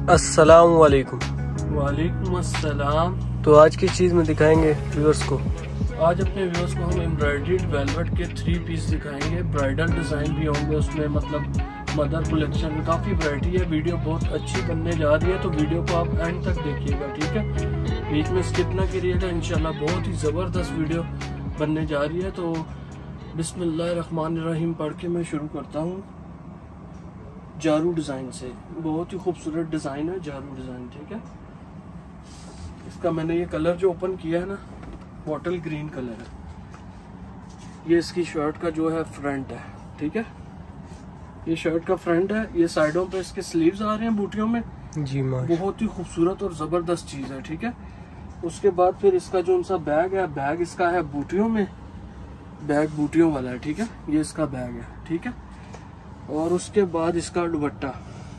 अस्सलाम वालेकुम। वालेकुम अस्सलाम। तो आज की चीज़ में दिखाएंगे व्यूअर्स को। आज अपने व्यूअर्स को हम एम्ब्रॉयडर्ड वेलवेट के 3 पीस दिखाएंगे। ब्राइडल डिज़ाइन भी होंगे उसमें, मतलब मदर कलेक्शन में काफ़ी वैरायटी है। वीडियो बहुत अच्छी बनने जा रही है, तो वीडियो को आप एंड तक देखिएगा, ठीक है। बीच में स्किप ना करिएगा, इंशाल्लाह बहुत ही ज़बरदस्त वीडियो बनने जा रही है। तो बिस्मिल्लाहिर्रहमानिर्रहीम पढ़ के मैं शुरू करता हूँ। जारू डिज़ाइन से, बहुत ही खूबसूरत डिज़ाइन है जारू डिज़ाइन, ठीक है। इसका मैंने ये कलर जो ओपन किया है ना, बॉटल ग्रीन कलर है। ये इसकी शर्ट का जो है फ्रंट है, ठीक है। ये शर्ट का फ्रंट है। ये साइडों पे इसके स्लीव्स आ रहे हैं बूटियों में जी। बहुत ही खूबसूरत और ज़बरदस्त चीज़ है, ठीक है। उसके बाद फिर इसका जो उनसा बैग है, बैग इसका है बूटियों में, बैग बूटियों वाला है, ठीक है। ये इसका बैग है, ठीक है। और उसके बाद इसका दुपट्टा,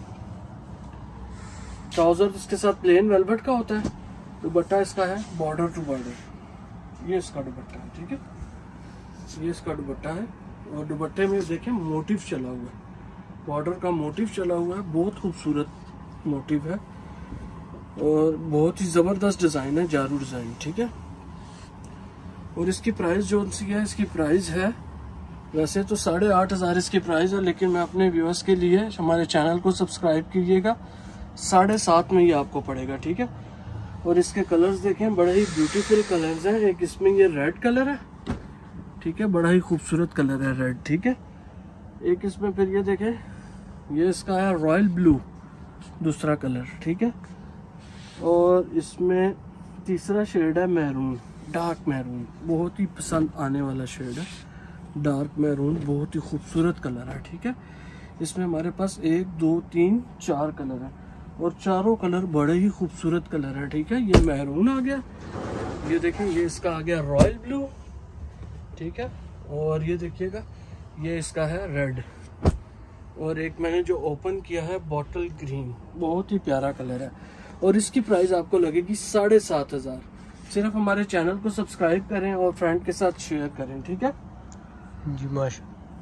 ट्राउजर इसके साथ प्लेन वेलवेट का होता है। दुपट्टा इसका है बॉर्डर टू बॉर्डर। ये इसका दुपट्टा है, ठीक है। ये इसका दुपट्टा है। और दुपट्टे में देखें मोटिव चला हुआ है, बॉर्डर का मोटिव चला हुआ है, बहुत खूबसूरत मोटिव है और बहुत ही ज़बरदस्त डिज़ाइन है, जारू डिज़ाइन, ठीक है। और इसकी प्राइस जो सी है, इसकी प्राइस है वैसे तो 8,500 इसकी प्राइस है, लेकिन मैं अपने व्यूअर्स के लिए, हमारे चैनल को सब्सक्राइब कीजिएगा, 7.5 में ये आपको पड़ेगा, ठीक है। और इसके कलर्स देखें, बड़े ही ब्यूटीफुल कलर्स हैं। एक इसमें ये रेड कलर है, ठीक है, बड़ा ही खूबसूरत कलर है रेड, ठीक है। एक इसमें फिर ये देखें, ये इसका है रॉयल ब्लू, दूसरा कलर, ठीक है। और इसमें तीसरा शेड है मैरून, डार्क मैरून, बहुत ही पसंद आने वाला शेड है, डार्क मैरून, बहुत ही खूबसूरत कलर है, ठीक है। इसमें हमारे पास 1 2 3 4 कलर है और चारों कलर बड़े ही खूबसूरत कलर है, ठीक है। ये मैरून आ गया, ये देखें, ये इसका आ गया रॉयल ब्लू, ठीक है। और ये देखिएगा, ये इसका है रेड। और एक मैंने जो ओपन किया है बॉटल ग्रीन, बहुत ही प्यारा कलर है। और इसकी प्राइस आपको लगेगी 7,500। सिर्फ हमारे चैनल को सब्सक्राइब करें और फ्रेंड के साथ शेयर करें, ठीक है जी, माशा।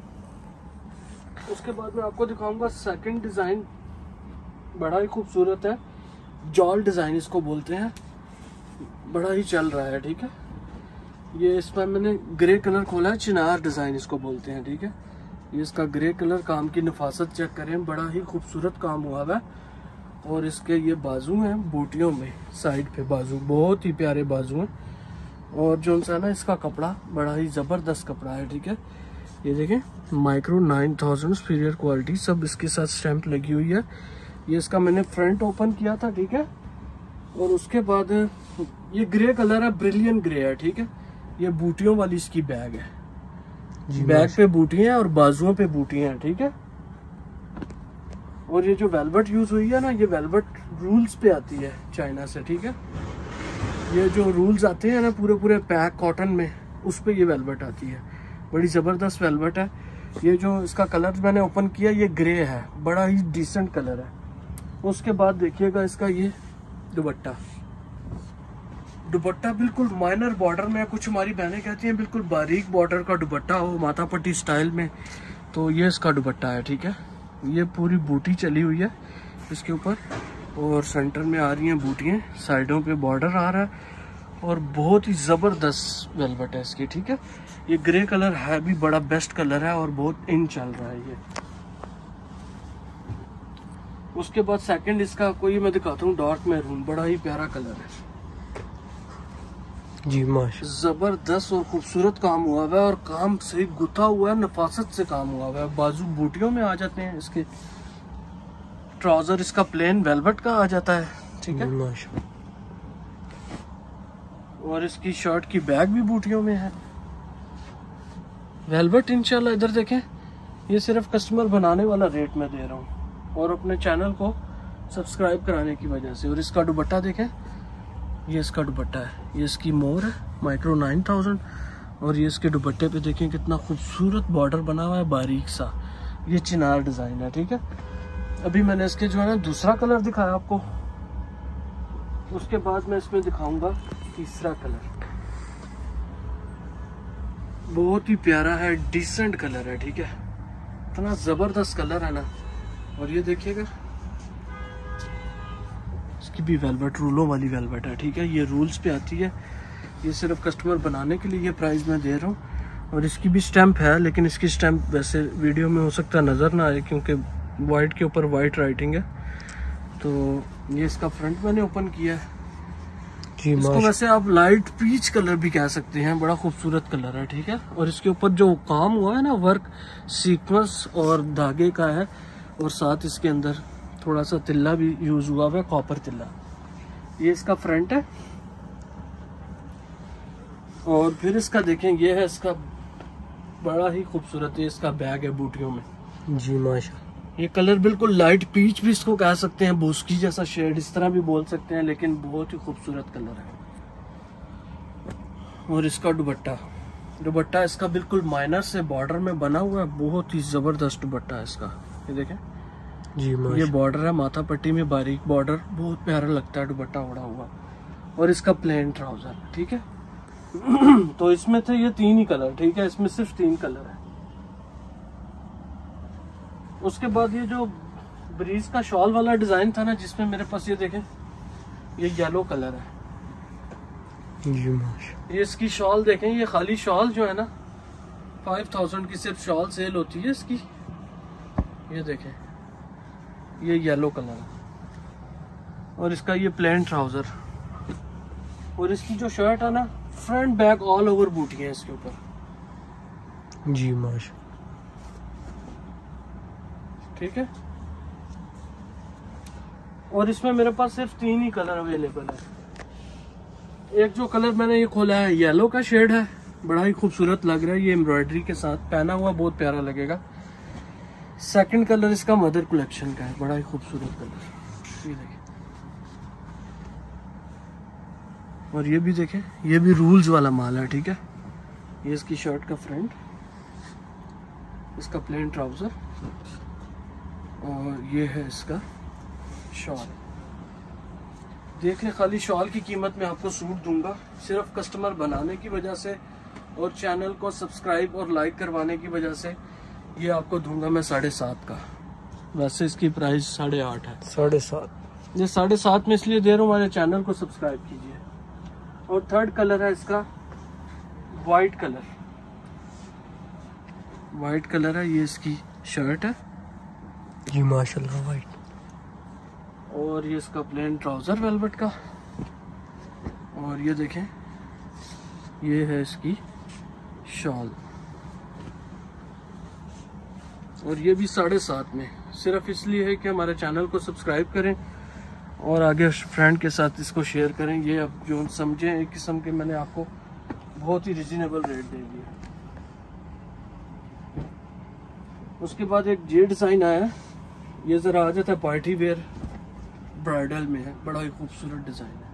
उसके बाद मैं आपको दिखाऊंगा सेकंड डिज़ाइन, बड़ा ही खूबसूरत है, जॉल डिज़ाइन इसको बोलते हैं, बड़ा ही चल रहा है, ठीक है। ये इसमें मैंने ग्रे कलर खोला है, चिनार डिज़ाइन इसको बोलते हैं, ठीक है। ये इसका ग्रे कलर, काम की नफासत चेक करें, बड़ा ही खूबसूरत काम हुआ है। और इसके ये बाजू हैं बूटियों में, साइड पे बाजू, बहुत ही प्यारे बाजू हैं। और जो सा ना इसका कपड़ा बड़ा ही ज़बरदस्त कपड़ा है, ठीक है। ये देखें, माइक्रो 9000 सुपीरियर क्वालिटी, सब इसके साथ स्टैंप लगी हुई है। ये इसका मैंने फ्रंट ओपन किया था, ठीक है। और उसके बाद ये ग्रे कलर है, ब्रिलियंट ग्रे है, ठीक है। ये बूटियों वाली इसकी बैग है, बैग पे बूटियां हैं और बाजुओं पे बूटियां हैं, ठीक है। और ये जो वेलवेट यूज हुई है ना, ये वेलवेट रूल्स पे आती है चाइना से, ठीक है। ये जो रूल्स आते हैं ना पूरे पैक कॉटन में, उस पे ये वेलवेट आती है, बड़ी ज़बरदस्त वेलवेट है। ये जो इसका कलर मैंने ओपन किया, ये ग्रे है, बड़ा ही डिसेंट कलर है। उसके बाद देखिएगा इसका ये दुपट्टा, दुपट्टा बिल्कुल माइनर बॉर्डर में, कुछ हमारी बहनें कहती हैं बिल्कुल बारीक बॉर्डर का दुपट्टा हो, माथा पट्टी स्टाइल में, तो ये इसका दुपट्टा है, ठीक है। ये पूरी बूटी चली हुई है इसके ऊपर और सेंटर में आ रही हैं बूटियाँ, साइडों पे बॉर्डर आ रहा है और बहुत ही ज़बरदस्त वेलवेट है इसकी, ठीक है। ये ग्रे कलर है भी बड़ा बेस्ट कलर है और बहुत इन चल रहा है ये। उसके बाद सेकंड इसका कोई मैं दिखाता हूँ, डार्क मैरून, बड़ा ही प्यारा कलर है जी, माशा, ज़बरदस्त और खूबसूरत काम हुआ है और काम सही गुथा हुआ है, नफासत से काम हुआ है। बाजू बूटियों में आ जाते हैं इसके, ट्राउजर इसका प्लेन वेलवेट का आ जाता है, ठीक है, माशा। और इसकी शर्ट की बैग भी बूटियों में है, वेलवेट इंशाल्लाह। इधर देखें, ये सिर्फ कस्टमर बनाने वाला रेट में दे रहा हूँ और अपने चैनल को सब्सक्राइब कराने की वजह से। और इसका दुपट्टा देखें, ये इसका दुपट्टा है, ये इसकी मोर है, माइक्रो 9000। और ये इसके दुपट्टे पे देखें कितना खूबसूरत बॉर्डर बना हुआ है, बारीक सा, ये चिनार डिज़ाइन है, ठीक है। अभी मैंने इसके जो है ना दूसरा कलर दिखाया आपको, उसके बाद मैं इसमें दिखाऊंगा तीसरा कलर, बहुत ही प्यारा है, डिसेंट कलर है, ठीक है। इतना ज़बरदस्त कलर है ना। और ये देखिएगा, भी वेलवेट रूलों वाली वेलवेट है, ठीक है। ये रूल्स पे आती है, ये सिर्फ कस्टमर बनाने के लिए ये प्राइस मैं दे रहा हूँ। और इसकी भी स्टैंप है, लेकिन इसकी स्टैंप वैसे वीडियो में हो सकता है नज़र ना आए, क्योंकि वाइट के ऊपर वाइट राइटिंग है। तो ये इसका फ्रंट मैंने ओपन किया है। इसको वैसे आप लाइट पीच कलर भी कह सकते हैं, बड़ा खूबसूरत कलर है, ठीक है। और इसके ऊपर जो काम हुआ है ना, वर्क सीक्वेंस और धागे का है, और साथ इसके अंदर थोड़ा सा तिल्ला भी यूज हुआ है, कॉपर तिल्ला। ये इसका फ्रंट है। और फिर इसका देखें, ये है इसका बड़ा ही खूबसूरत, ये इसका बैग है बूटियों में। जी माशा। ये कलर बिल्कुल लाइट पीच भी इसको कह सकते हैं, बोस्की जैसा शेड इस तरह भी बोल सकते हैं, लेकिन बहुत ही खूबसूरत कलर है। और इसका दुपट्टा इसका बिल्कुल माइनर से बॉर्डर में बना हुआ है, बहुत ही जबरदस्त दुपट्टा है इसका। ये देखें जी माशा। ये बॉर्डर है, माथा पट्टी में बारीक बॉर्डर, बहुत प्यारा लगता है दुपट्टा उड़ा हुआ। और इसका प्लेन ट्राउजर, ठीक है। तो इसमें थे ये 3 ही कलर, ठीक है। इसमें सिर्फ 3 कलर है। उसके बाद ये जो ब्रीज का शॉल वाला डिजाइन था ना, जिसमें मेरे पास ये देखें, ये येलो कलर है। जी माशा। ये इसकी शॉल देखें, ये खाली शॉल जो है ना 5000 की सिर्फ शॉल सेल होती है इसकी। ये देखें, ये येलो कलर है। और इसका ये प्लेन ट्राउजर। और इसकी जो शर्ट है ना, फ्रंट बैक ऑल ओवर बूटी है इसके ऊपर। जी माशा। ठीक है। और इसमें मेरे पास सिर्फ 3 ही कलर अवेलेबल है। एक जो कलर मैंने ये खोला है, येलो का शेड है, बड़ा ही खूबसूरत लग रहा है, ये एम्ब्रॉयडरी के साथ पहना हुआ बहुत प्यारा लगेगा। सेकंड कलर इसका मदर कलेक्शन का है, बड़ा ही खूबसूरत कलर, ये देखिए। और ये भी देखें, ये भी रूल्स वाला माल है, ठीक है। ये इसकी शर्ट का फ्रंट, इसका प्लेन ट्राउजर, और ये है इसका शॉल। देख ले, खाली शॉल की कीमत में आपको सूट दूंगा, सिर्फ कस्टमर बनाने की वजह से और चैनल को सब्सक्राइब और लाइक करवाने की वजह से ये आपको दूंगा मैं 7.5 का। वैसे इसकी प्राइस 8.5 है। 7.5। ये 7.5 में इसलिए दे रहा हूँ, हमारे चैनल को सब्सक्राइब कीजिए। और थर्ड कलर है इसका वाइट कलर। वाइट कलर है, ये इसकी शर्ट है। जी माशाल्लाह वाइट। और ये इसका प्लेन ट्राउजर वेलवेट का। और ये देखें, ये है इसकी शॉल। और ये भी 7.5 में, सिर्फ इसलिए है कि हमारे चैनल को सब्सक्राइब करें और आगे फ्रेंड के साथ इसको शेयर करें। ये अब जो समझें, एक किस्म के मैंने आपको बहुत ही रिजनेबल रेट दे दिए। उसके बाद एक जे डिज़ाइन आया, ये ज़रा आ जाता है पार्टी वेयर ब्राइडल में है, बड़ा ही खूबसूरत डिज़ाइन है।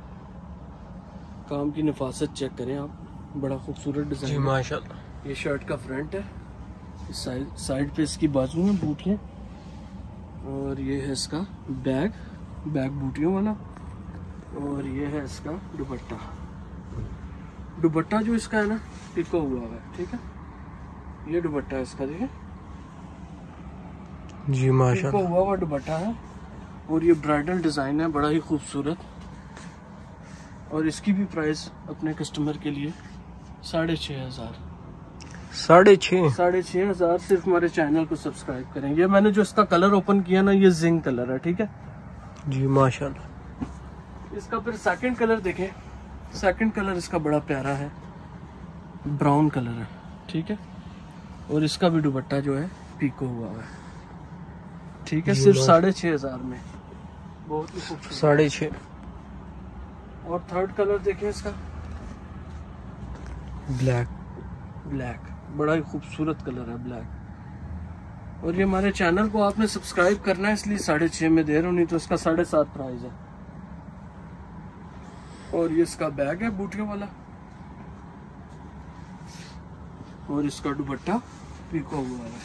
काम की नफासत चेक करें आप, बड़ा खूबसूरत डिज़ाइन जी माशाल्लाह। ये शर्ट का फ्रंट है, इस साइड पे इसकी बाजू में बूटियाँ, और ये है इसका बैग बूटियों वाला। और ये है इसका दुपट्टा जो इसका है ना, पिको हुआ है, ठीक है। ये दुपट्टा है इसका, देखिए जी माशाल्लाह। हुआ हुआ दुपट्टा है। और ये ब्राइडल डिजाइन है, बड़ा ही खूबसूरत। और इसकी भी प्राइस अपने कस्टमर के लिए 6,500। 6,500 सिर्फ हमारे चैनल को सब्सक्राइब करें। ये मैंने जो इसका कलर ओपन किया ना, ये जिंक कलर है, ठीक है जी माशाल्लाह। इसका फिर सेकंड कलर देखें, सेकंड कलर इसका बड़ा प्यारा है, ब्राउन कलर है, ठीक है। और इसका भी दुपट्टा जो है पीको हुआ है, ठीक है। सिर्फ 6,500 में, बहुत ही खूबसूरत। 6.5। और थर्ड कलर देखें इसका, ब्लैक, बड़ा ही खूबसूरत कलर है ब्लैक। और ये हमारे चैनल को आपने सब्सक्राइब करना है, इसलिए 6.5 में दे रहा हूँ, नहीं तो इसका 7.5 प्राइस है। और ये इसका बैग है बूटियों वाला। और इसका दुपट्टा पीको हुआ है,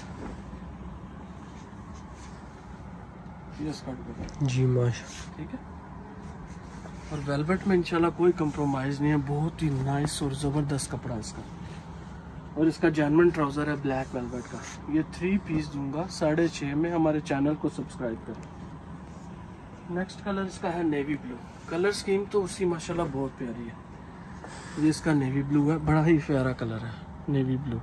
ये इसका दुपट्टा जी माशाल्लाह, ठीक है। और वेलवेट में इंशाल्लाह कोई कंप्रोमाइज नहीं है, बहुत ही नाइस और जबरदस्त कपड़ा इसका। और इसका जेन्युइन ट्राउजर है ब्लैक वेलवेट का। ये 3 पीस दूंगा 6.5 में, हमारे चैनल को सब्सक्राइब करें। नेक्स्ट कलर इसका है नेवी ब्लू। कलर स्कीम तो उसकी माशाल्लाह बहुत प्यारी है। ये इसका नेवी ब्लू है, बड़ा ही प्यारा कलर है नेवी ब्लू।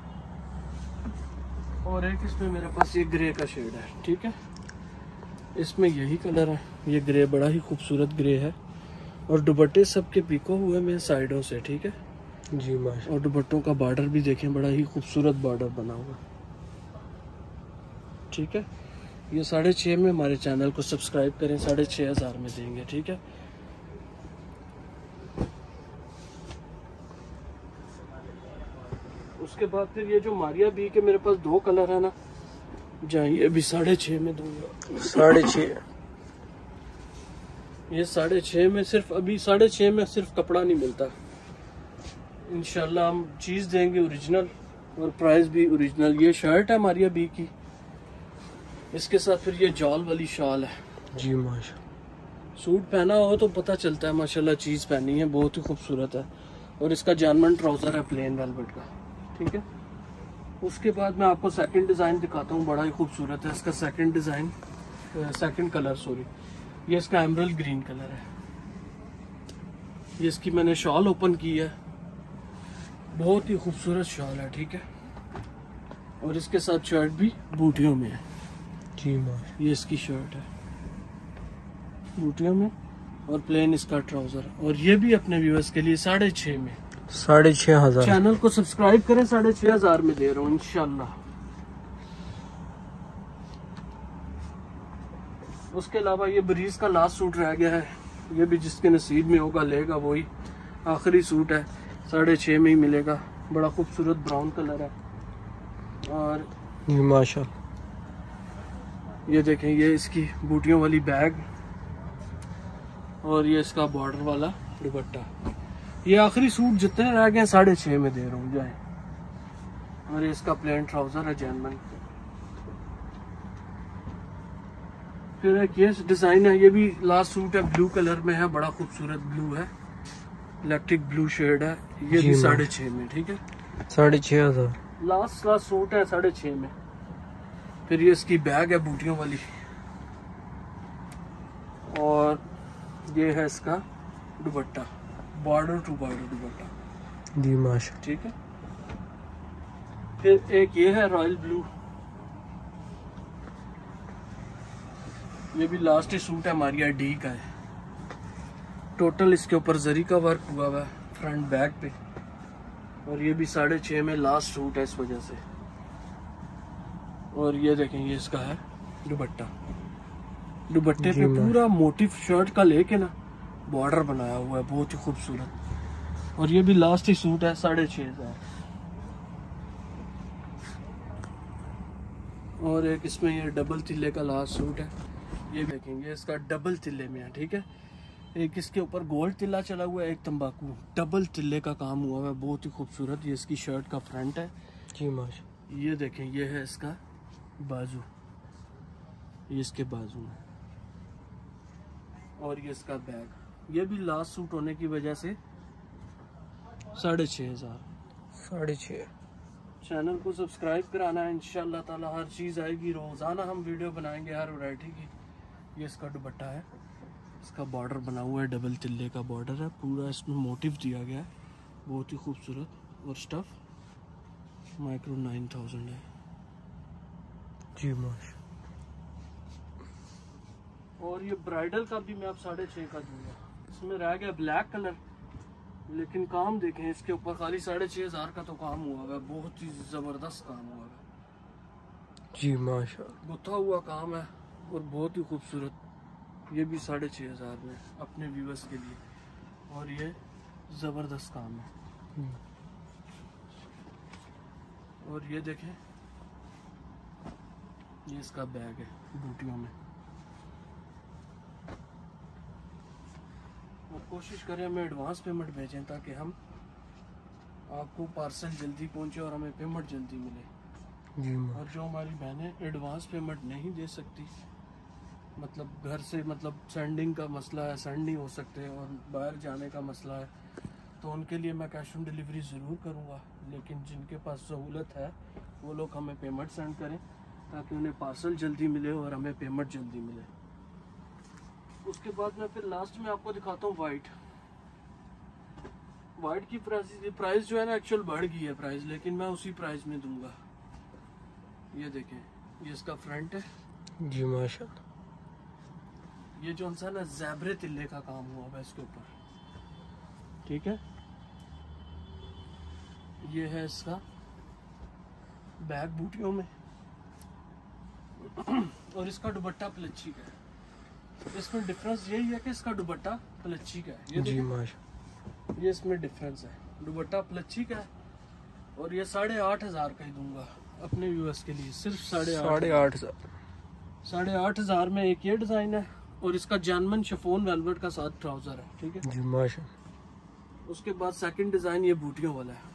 और एक इसमें मेरे पास ये ग्रे का शेड है, ठीक है। इसमें यही कलर है, ये ग्रे बड़ा ही खूबसूरत ग्रे है। और दुपट्टे सबके पिको हुए में साइडों से, ठीक है जी माशाल्लाह। और दुपट्टों का बॉर्डर भी देखें, बड़ा ही खूबसूरत बॉर्डर बना हुआ, ठीक है। ये 6.5 में हमारे चैनल को सब्सक्राइब करें, 6,500 में देंगे, ठीक है। उसके बाद फिर ये जो मारिया बी के मेरे पास 2 कलर है ना, जाइए अभी 6.5 में दूंगा। 6.5 ये 6.5 में सिर्फ, अभी 6.5 में सिर्फ कपड़ा नहीं मिलता। इंशाल्लाह हम चीज़ देंगे ओरिजिनल और प्राइस भी ओरिजिनल। ये शर्ट है मारिया बी की, इसके साथ फिर ये जॉल वाली शॉल है जी माशाल्लाह। सूट पहना हो तो पता चलता है माशाल्लाह चीज़ पहनी है, बहुत ही खूबसूरत है। और इसका जानमन ट्राउज़र है प्लेन वेलवेट का, ठीक है। उसके बाद मैं आपको सेकंड डिज़ाइन दिखाता हूँ, बड़ा ही खूबसूरत है इसका second design, second colour sorry. ये इसका एमरल्ड ग्रीन कलर है। ये इसकी मैंने शॉल ओपन की है, बहुत ही खूबसूरत शॉल है, ठीक है। और इसके साथ शर्ट भी बूटियों में है जी माशाल्लाह। ये इसकी शर्ट है बूटियों में और प्लेन इसका ट्राउजर। और ये भी अपने व्यूअर्स के लिए 6.5 में। 6,500। चैनल को सब्सक्राइब करें, 6,500 में दे रहा हूँ इंशाल्लाह। उसके अलावा ये ब्रीज का लास्ट सूट रह गया है, ये भी जिसके नसीब में होगा लेगा, वही आखिरी सूट है, 6.5 में ही मिलेगा। बड़ा खूबसूरत ब्राउन कलर है। और जी माशाल्लाह। ये देखें, ये इसकी बूटियों वाली बैग और ये इसका बॉर्डर वाला दुपट्टा। ये आखिरी सूट जितने रह गए 6.5 में दे रहा हूँ जाए। और ये इसका प्लेन ट्राउजर है जैनमन। फिर एक ये डिजाइन है, ये भी लास्ट सूट है, ब्लू कलर में है, बड़ा खूबसूरत ब्लू है, इलेक्ट्रिक ब्लू शेड है। ये भी 6.5 में, ठीक है 6,500। लास्ट सूट है 6.5 में। फिर ये इसकी बैग है बूटियों वाली। और ये है इसका दुपट्टा, बॉर्डर टू बॉर्डर दुपट्टा जी माशाल्लाह। ठीक है। फिर एक ये है रॉयल ब्लू, ये भी लास्ट सूट है मारिया डी का है। टोटल इसके ऊपर जरी का वर्क हुआ हुआ है फ्रंट बैक पे। और ये भी 6.5 में लास्ट सूट है इस वजह से। और ये देखें, ये इसका है दुपट्टा, दुपट्टे पे पूरा मोटिव शर्ट का लेके ना बॉर्डर बनाया हुआ है, बहुत ही खूबसूरत। और ये भी लास्ट ही सूट है 6,500। और एक इसमें ये डबल तिल्ले का लास्ट सूट है, ये देखेंगे इसका डबल तिल्ले में है, ठीक है। एक इसके ऊपर गोल्ड तिल्ला चला हुआ है, एक तंबाकू, डबल तिल्ले का काम हुआ है, बहुत ही खूबसूरत। ये इसकी शर्ट का फ्रंट है जी माशाल्लाह। ये देखें, ये है इसका बाजू, ये इसके बाजू में। और ये इसका बैग। ये भी लास्ट सूट होने की वजह से 6,500। 6.5। चैनल को सब्सक्राइब कराना है, इंशाल्लाह ताला हर चीज़ आएगी। रोज़ाना हम वीडियो बनाएंगे हर वैरायटी की। ये इसका दुपट्टा है, इसका बॉर्डर बना हुआ है, डबल तिल्ले का बॉर्डर है, पूरा इसमें मोटिव दिया गया है, बहुत ही खूबसूरत। और स्टफ माइक्रो 9000 है जी माशाल्लाह। और ये ब्राइडल का भी मैं आप 6.5 का दूंगा। इसमें रह गया ब्लैक कलर, लेकिन काम देखें इसके ऊपर खाली 6,500 का तो काम हुआ है, बहुत ही जबरदस्त काम हुआ है जी माशाल्लाह। गुथा हुआ काम है और बहुत ही खूबसूरत। ये भी 6,500 में अपने व्यूअर्स के लिए। और ये जबरदस्त काम है। और ये देखें, ये इसका बैग है बूटियों में। और कोशिश करें हमें एडवांस पेमेंट भेजें ताकि हम आपको पार्सल जल्दी पहुंचे और हमें पेमेंट जल्दी मिले। जी और जो हमारी बहनें एडवांस पेमेंट नहीं दे सकती, मतलब घर से मतलब सेंडिंग का मसला है, सेंड नहीं हो सकते और बाहर जाने का मसला है, तो उनके लिए मैं कैश ऑन डिलीवरी ज़रूर करूँगा। लेकिन जिनके पास सहूलत है वो लोग हमें पेमेंट सेंड करें ताकि उन्हें पार्सल जल्दी मिले और हमें पेमेंट जल्दी मिले। उसके बाद मैं फिर लास्ट में आपको दिखाता हूँ वाइट। वाइट की प्राइस जो है ना एक्चुअल बढ़ गई है प्राइस, लेकिन मैं उसी प्राइस में दूंगा। ये देखें, ये इसका फ्रंट है जी माशाल्लाह। ये जो सा ना ज़ेब्रे तिल्ले का काम हुआ है इसके ऊपर, ठीक है। ये है इसका बैक बूटियों में और इसका दुपट्टा प्लच्छी का है। इसमें डिफरेंस यही है कि इसका दुपट्टा प्लच्छी का है। ये जी माशाल्लाह, ये इसमें डिफरेंस है, दुपट्टा प्लच्छी का है। और ये 8,500 का ही दूंगा अपने व्यूअर्स के लिए, सिर्फ 8,500। 8,500 में एक ये डिजाइन है और इसका जानमन शिफॉन वेलवेट का साथ ट्राउजर है, ठीक है जी माशाल्लाह। उसके बाद सेकंड डिजाइन ये बूटियों वाला है,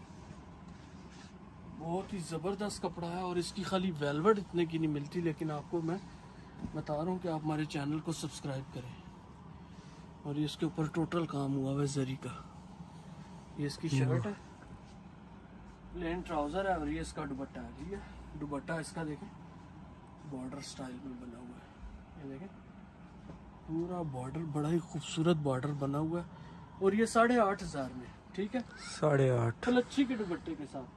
बहुत ही जबरदस्त कपड़ा है। और इसकी खाली वेलवेट इतने की नहीं मिलती, लेकिन आपको मैं बता रहा हूँ कि आप हमारे चैनल को सब्सक्राइब करें। और ये इसके ऊपर टोटल काम हुआ है जरी का। ये इसकी शर्ट है, प्लेन ट्राउजर है और ये इसका दुपट्टा है, ठीक है। दुपट्टा इसका देखें बॉर्डर स्टाइल में बना हुआ है, ये देखें पूरा बॉर्डर, बड़ा ही खूबसूरत बॉर्डर बना हुआ है। और ये 8,500 में, ठीक है, 8,500 प्लच्छी के दुपट्टे के साथ।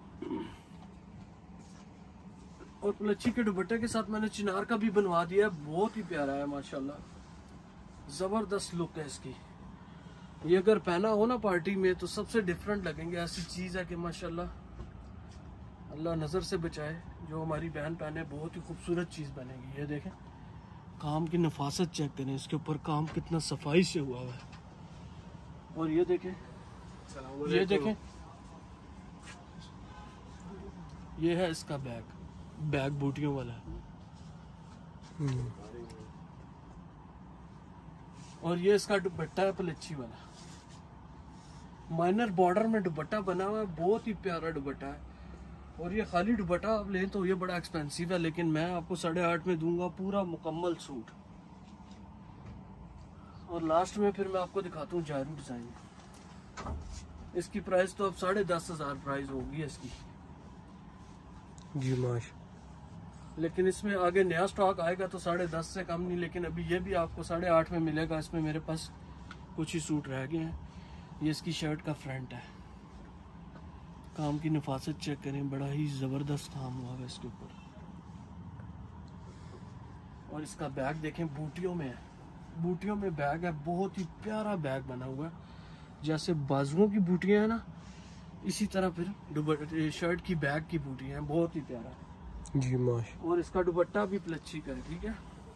और प्लच्छी के दुपट्टे के साथ मैंने चिनार का भी बनवा दिया है, बहुत ही प्यारा है माशाल्लाह, जबरदस्त लुक है इसकी। ये अगर पहना हो ना पार्टी में तो सबसे डिफरेंट लगेंगे। ऐसी चीज है कि माशाल्लाह अल्लाह नजर से बचाए, जो हमारी बहन पहने बहुत ही खूबसूरत चीज बनेगी। ये देखें काम की नफासत चेक करें, इसके ऊपर काम कितना सफाई से हुआ हुआ है। और ये देखें, ये देखें, ये है इसका बैग बूटियों वाला है। और ये इसका दुपट्टा है प्लच्छी वाला, माइनर बॉर्डर में दुपट्टा बना हुआ है, बहुत ही प्यारा दुपट्टा है। और ये खाली दुपट्टा आप लें तो ये बड़ा एक्सपेंसिव है, लेकिन मैं आपको 8,500 में दूंगा पूरा मुकम्मल सूट। और लास्ट में फिर मैं आपको दिखाता हूँ जारू डिजाइन। इसकी प्राइस तो अब 10,500 प्राइस होगी इसकी जी माशाल्लाह। लेकिन इसमें आगे नया स्टॉक आएगा तो 10,500 से कम नहीं, लेकिन अभी ये भी आपको 8,500 में मिलेगा। इसमें मेरे पास कुछ ही सूट रह गए हैं। ये इसकी शर्ट का फ्रंट है, काम की नफासत चेक करें, बड़ा ही जबरदस्त काम हुआ है इसके ऊपर। और इसका बैग देखें बूटियों में है, बूटियों में बैग है, बहुत ही प्यारा बैग बना हुआ है। जैसे बाजुओं की बूटियां है ना, इसी तरह फिर शर्ट की बैग की बूटियां हैं, बहुत ही प्यारा है जी माशाल्लाह। और इसका दुपट्टा भी प्लच्छी का है, ठीक है।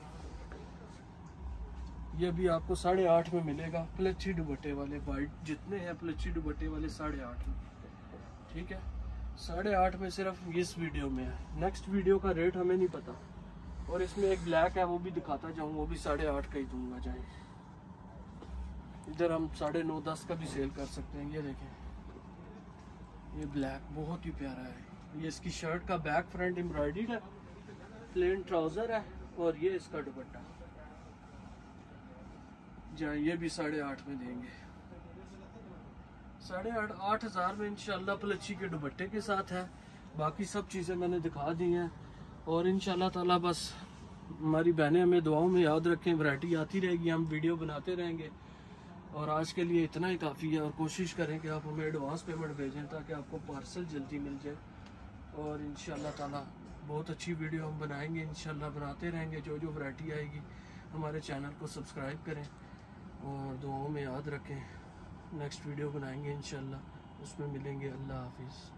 ये भी आपको 8,500 में मिलेगा, प्लच्छी दुपट्टे वाले वाइट जितने हैं प्लच्छी दुपट्टे वाले 8,500 में, ठीक है। 8,500 में सिर्फ इस वीडियो में है, नेक्स्ट वीडियो का रेट हमें नहीं पता। और इसमें एक ब्लैक है, वो भी दिखाता जाऊँ, वो भी 8,500 का ही दूंगा। जाए इधर हम 9.5-10 का भी सेल कर सकते हैं। ये देखें, ये ब्लैक बहुत ही प्यारा है। ये इसकी शर्ट का बैक फ्रंट एम्ब्रॉयडर्ड है, प्लेन ट्राउजर है और ये इसका दुपट्टा। जाए ये भी 8,500 में देंगे। 8,500 में इंशाल्लाह प्लच्छी के दुपट्टे के साथ है। बाकी सब चीज़ें मैंने दिखा दी हैं। और इंशाल्लाह ताला बस हमारी बहनें हमें दुआओं में याद रखें, वैरायटी आती रहेगी, हम वीडियो बनाते रहेंगे। और आज के लिए इतना ही काफ़ी है। और कोशिश करें कि आप हमें एडवांस पेमेंट भेजें ताकि आपको पार्सल जल्दी मिल जाए। और इंशाल्लाह ताला बहुत अच्छी वीडियो हम बनाएंगे, इंशाल्लाह बनाते रहेंगे। जो जो वैरायटी आएगी हमारे चैनल को सब्सक्राइब करें और दुआओं में याद रखें। नेक्स्ट वीडियो बनाएंगे इंशाल्लाह, उसमें मिलेंगे। अल्लाह हाफिज़।